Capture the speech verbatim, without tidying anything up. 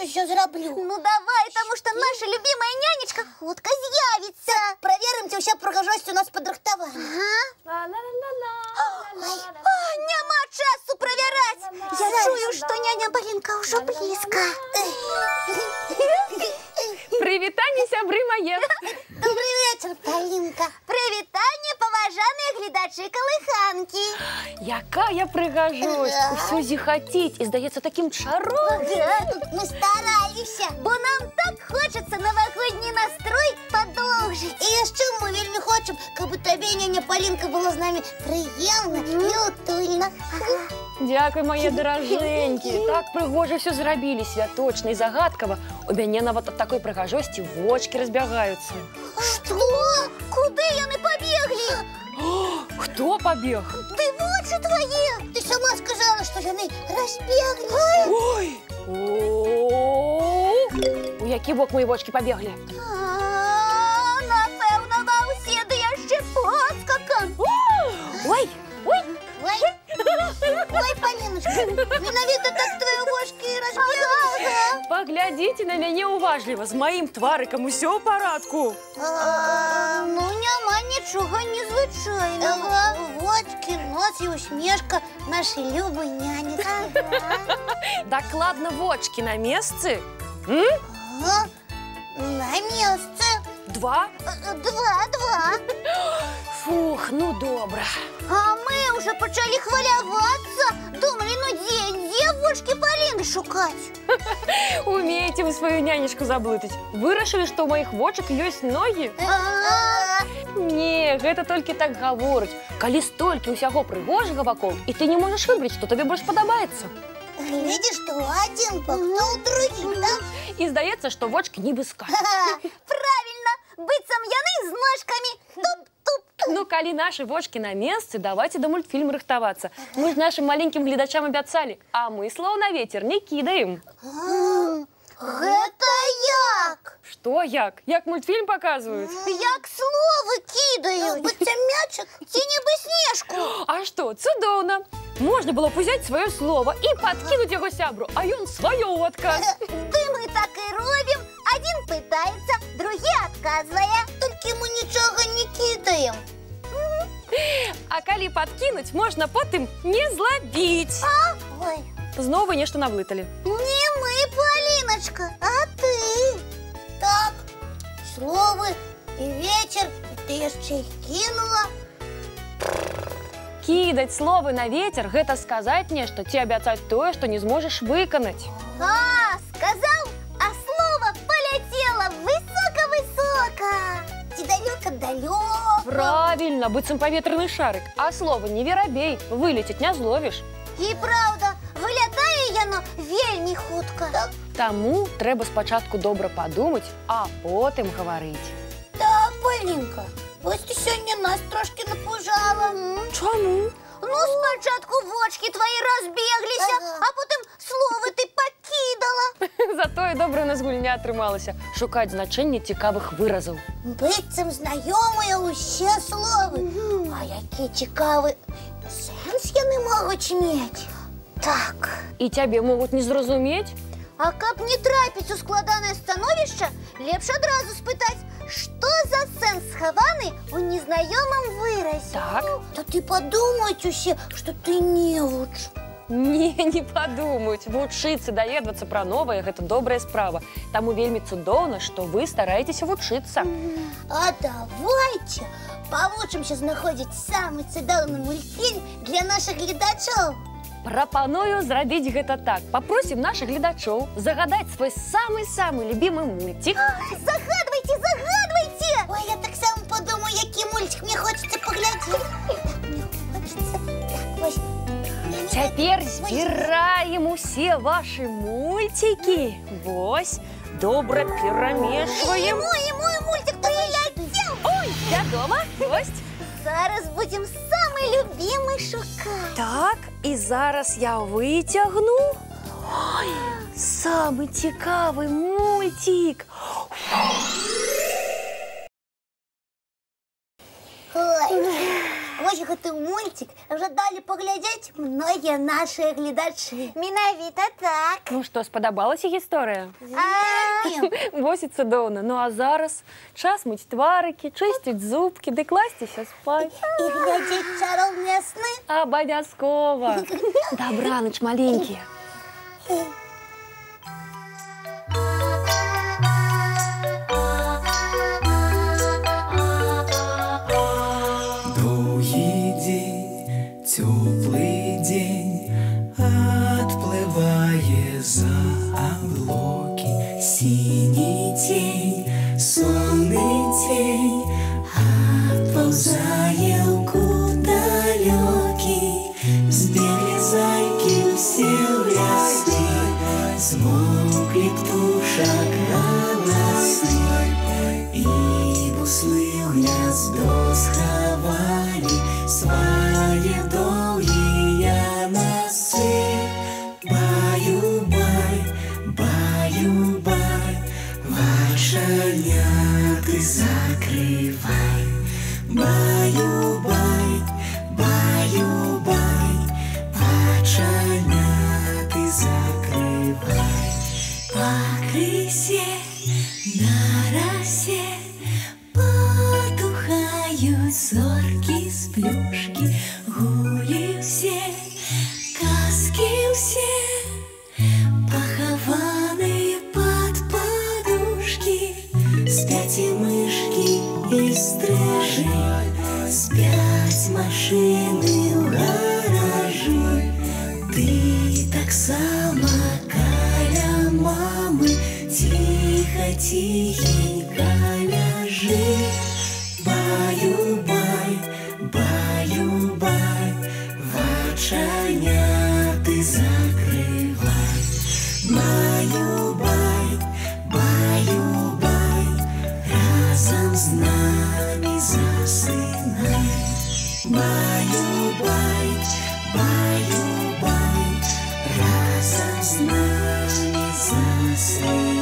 все зроблю. Ну давай, тому що наша любимая нянечка хутка з'явиться. Так, проверим, ці уся пригожості у нас подрихтована. Ага. Нема часу провірати. Я чую, що няня Полінка вже близько. Привітання, сябри моє. Добрий вечір, Полінка. Привітання, поважані глядачі колиханки. Яка я пригожусь. Усю зіхотіть і здається таким чаром. Ми старалися. Бо нам так хочеться новогодній настрой подовжити. І ще ми вельми хочемо, щоб тобі, няня Полінка, було з нами приємно і утульно. Дякую, моє дороженькі. Так пригожо все зробили, святочно і загадково. У мене навіть от такої пригожості вочки розбігаються. Що? Куди вони побігли? Хто побіг? Ти в очі твої. Ти сама сказала, що вони розбіглися. Ой! О-о-о! У який бок мої вочки побігли? А, напевно, вам сіди я ще поскакан. Ой! Ой! Ой, ой, Поліночка, виновато так твої вошки і розбіглися. Поглядите на мене уважливо. З моїм твариком усе в порядку. А, ну, нема нічого незвичайного. Ага, вочки, нос і усмішка нашої любої няні. Докладно вочки на місці? М? Ага, на місце. Два? Два, два. Фух, ну добре. А ми вже почали хвилюватися. Думали, ну де, де вошки Поліни шукати? Умеете вы свою нянечку заблытать. Вы решили, что у моих вочек есть ноги? А, Не, это только так говорить. Коли столько усяго пригожого вокол, и ты не можешь выбрать, что тебе больше подобается. Видишь, что один пахнул другим, да? И здається, что вочки не выскать. правильно, быццам яны з ножками. Туп-туп. Ну, коли наши вочки на месте, давайте до мультфильма рыхтоваться. Мы же нашим маленьким глядачам обяцали, а мы слово на ветер не кидаем. Гэта як? Что, як? Як мультфильм показывают? Як слово кидають? Будь-то мячик. Ці ніби сніжку. А что, цудовно. Можно было бы взять свое слово и подкинуть его сябру, а он свое отказ. Ды ми так і робимо. Один питається, другий отказує. Тільки ми нічого не кидаємо. А коли подкинуть, можно потом не злобить. Ой, Знову нечто навлитали. Не ми, Поліночка, а ти. так, слово і вечір, і ти ще й кинула. Кидать слово на ветер – это сказать нечто, тебе обяцать то, что не сможешь выконать. А, сказав, а слово полетіло високо-високо. Ті далеко-далеко. Правильно, быцем поветренный шарик. А слово не воробей, вылететь не зловишь. І правда, вилітає яно вельми хутко. Так. Тому треба спочатку добре подумати, а потім говорити. Так, Полінка, ось ти сьогодні нас трошки напужала. Чому? Ну, спочатку вочки твої розбіглися, Ага. а потім слово ти покидала. Зато і добре у нас гульня трималася. Шукати значення цікавих виразів. Битцем знайомі усі слови. А які цікаві сенс вони можуть мати. Так. І тебе можуть не зрозуміти. А каб не трапіць у складане становище, лепш одразу спитати, що за сенс схований у незнайомому виразі. Так. То ти подумать усі, що ти невуч. Не, не подумать. Вучыцца, даведвацца пра новае – гэта добрая справа. Таму вельмі цудоўна, што вы стараецеся вучыцца. А давайте повучимся знаходить самый цудоўны мультфильм для наших глядачів. Прапаную зрабіць гэта так. Попросім наших глядачоў загадаць свой самы-самы любімы мультик. Загадывайте, загадывайте! Ой, я так само подумаю, який мультик мне хочется поглядеть. Так, мне хочется. Так, ось. Цяпер збіраем усе ваши мультики. Вось, добра перамешваем. Мой, мой мультик прилетел! Ой, вядома, вось. Зараз будем самый любимый шукать. Так, і зараз я витягну. Ой, самый цікавий мультик. Ой, Ось гэты мультик жадалі паглядзець многія нашыя гледачы. Менавіта так. Ну што, спадабалася гісторыя? Вельмі. Вось і цудоўна. Ну а зараз час мыць тварыкі, чысціць зубкі, ды класціся спаць. І глядзець чароўныя сны. Абавязкова. Дабраныч, маленькія. Доўгі дзень, цёплы дзень, адплывае за аблокі. Сіні цень, сонны цень, адпаўзае ў кут далёкі. Збеглі зайкі ўсе ў лясы, змоўклі птушак галасы, і буслы ў гняздо схавалі свае доўгія носы. Баю-бай, баю-бай, вачаняты закрывай. Баю-бай, баю-бай, вачаняты закрывай. Пакрысе на расе потухают зорки с плюшки, гулі все, казки все, похованные под подушки. Спять и мышки, и стрижи, спять машины в гаражи. Ты так сама каля мамы, тихо-тихенько ляжи. Баю-бай, баю-бай, вачаняты закрывай. Баю-бай, баю-бай, разом с нами засынай. Баю-бай, баю-бай, разом с нами засынай.